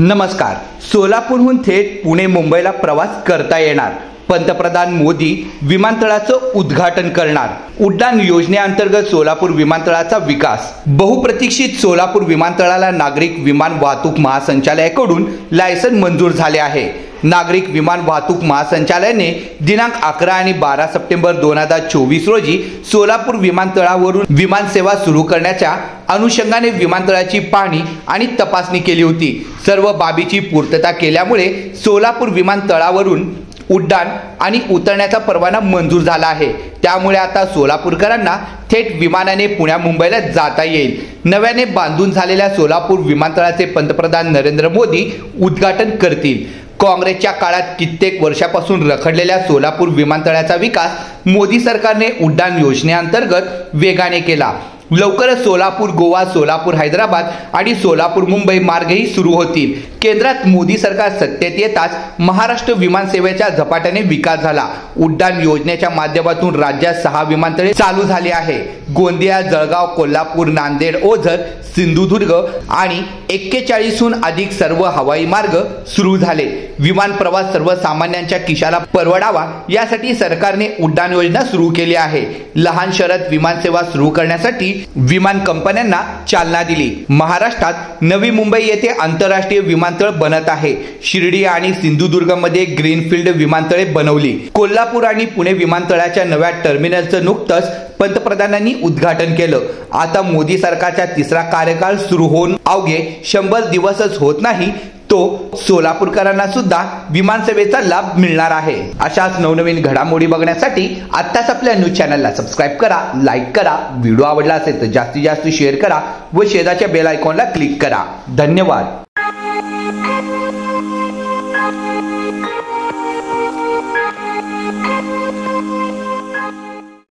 नमस्कार। सोलापूरहून थेट पुणे मुंबईला प्रवास करता येणार। पंतप्रधान मोदी विमानतळाचं उद्घाटन करणार। उड्डाण योजनेअंतर्गत सोलापूर विमानतळाचा विकास। बहुप्रतीक्षित सोलापूर विमानतळाला नागरिक विमान वाहतूक महासंचालयाकडून लायसन मंजूर झाले आहे। नागरिक विमान वाहतूक महासंचालयाने दिनांक 11 आणि 12 सप्टेंबर 2024 रोजी सोलापूर विमानतळावरून विमान सेवा सुरू करण्याच्या अनुषंगाने विमानतळाची पाहणी आणि तपासणी केली होती। सर्व बाबीची पूर्तता केल्यामुळे सोलापूर विमानतळावरून उड्डाण आणि उतरण्याचा परवाना मंजूर झाला आहे। त्यामुळे आता सोलापूरकरांना थेट विमानाने पुणे मुंबईला जाता येईल। नव्याने बांधून झालेल्या सोलापूर विमानतळाचे पंतप्रधान नरेंद्र मोदी उद्घाटन करतील। काँग्रेसच्या काळात कित्येक वर्षापासून रखडलेल्या सोलापूर विमानतळाचा विकास मोदी सरकारने उड्डाण योजनेअंतर्गत वेगाने केला। लवकरच सोलापूर गोवा, सोलापूर हैदराबाद आणि सोलापूर मुंबई मार्गही सुरू होतील। केंद्रात मोदी सरकार सत्तेत येताच महाराष्ट्र विमान सेवेच्या झपाट्याने विकास झाला। उड्डाण योजनेच्या माध्यमातून राज्यात 6 विमानतळे चालू झाली आहे। गोंदिया, जळगाव, कोल्हापूर, नांदेड, ओझर, सिंधुदुर्ग आणि 41हून अधिक सर्व हवाई मार्ग सुरू झाले। विमान प्रवास सर्वसामान्यांच्या खिशाला परवडावा यासाठी सरकारने उड्डाण योजना सुरू केली आहे। लहान शहरात विमान सेवा सुरू करण्यासाठी विमान कंपन्यांना चालना दिली। महाराष्ट्रात नवी मुंबई येथे आंतरराष्ट्रीय विमानतळ बनत आहे। शिर्डी आणि सिंधुदुर्गमध्ये ग्रीनफील्ड विमानतळे बनवली। कोल्हापूर आणि पुणे विमानतळाच्या नव्या टर्मिनलचं नुकतंच पंतप्रधानांनी उद्घाटन केलं। आता मोदी सरकारचा तिसरा कार्यकाळ सुरू होऊन अवघे 100 दिवसच होत नाही तो सोलापूरकरांना सुद्धा विमानसेवेचा लाभ मिळणार आहे। अशाच नवनवीन घडामोडी बघण्यासाठी आत्ताच आपल्या न्यूज चॅनलला सबस्क्राइब करा, लाईक करा। व्हिडिओ आवडला असेल तर जास्तीत जास्त शेअर करा व शेजारच्या बेल आयकॉनला क्लिक करा। धन्यवाद।